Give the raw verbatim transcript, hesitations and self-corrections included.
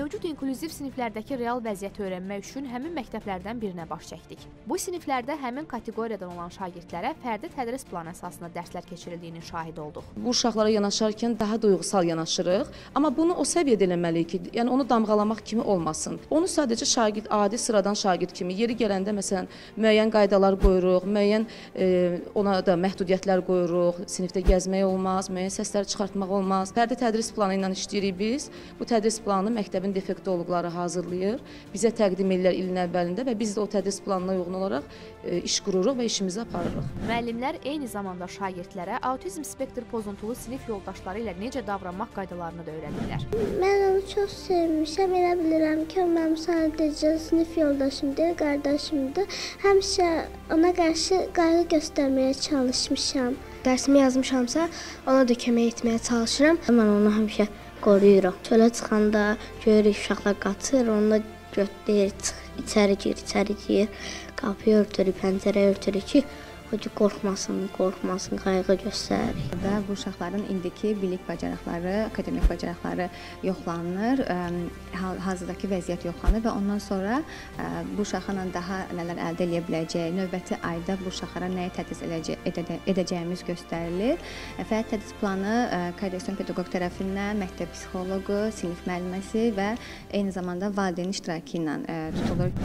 Mövcud inklüziv siniflərdəki real vəziyyəti öyrənmək üçün həmin məktəblərdən birinə baş çəkdik. Bu siniflərdə həmin kateqoriyadan olan şagirdlərə fərdi tədris planı əsasında dərslər keçirildiyinin şahidi olduq. Bu uşaqlara yanaşarkən daha duyğusal yanaşırıq, amma bunu o səviyyədə eləməliyik ki, yəni onu damğalamaq kimi olmasın. Onu sadəcə şagird, adi sıradan şagird kimi, yeri gələndə məsələn müəyyən qaydalar qoyuruq, müəyyən e, ona da məhdudiyyətlər qoyuruq, sinifdə gəzmək olmaz, müəyyən səslər çıxartmaq olmaz. Fərdi tədris planı ilə işləyirik biz. Bu tədris planı məktəbin defektoloqları hazırlayır, bizə təqdim edirlər ilin əvvəlində və biz də o tədris planına uyğun olaraq e, iş qururuq və işimizi aparırıq. Müəllimlər eyni zamanda şagirdlərə autizm spektr pozuntulu sinif yoldaşları ilə necə davranmaq qaydalarını da öyrədirlər. Mən onu çox sevmişəm, elə bilirəm ki, o mənim sadəcə sinif yoldaşımdır, qardaşımdır. Həmişə ona qarşı qayğı göstərməyə çalışmışam. Dərsimi yazmışamsa, ona da kömək etməyə çalışıram. Mən onu həmişə qoruyuram. Çölə çıxanda görürük uşaqlar qaçır, onu da götürür, içəri gir, içəri gir, qapıyı örtürük, pəncərə örtürük ki, o ki, qorxmasın, qorxmasın, qayğı göstərir. Və bu uşaqların indiki bilik bacarıqları, akademik bacarıqları yoxlanılır, hazırdakı vəziyyət yoxlanır və ondan sonra bu uşaqlarla daha nələr əldə edə biləcək, növbəti ayda bu uşaqlara nəyi tədris edəcəyimiz göstərilir. Fərdi tədris planı koordinasiya pedaqoq tərəfindən məktəb psixoloqu, sinif müəlliməsi və eyni zamanda valideyn iştirakı ilə tutulur.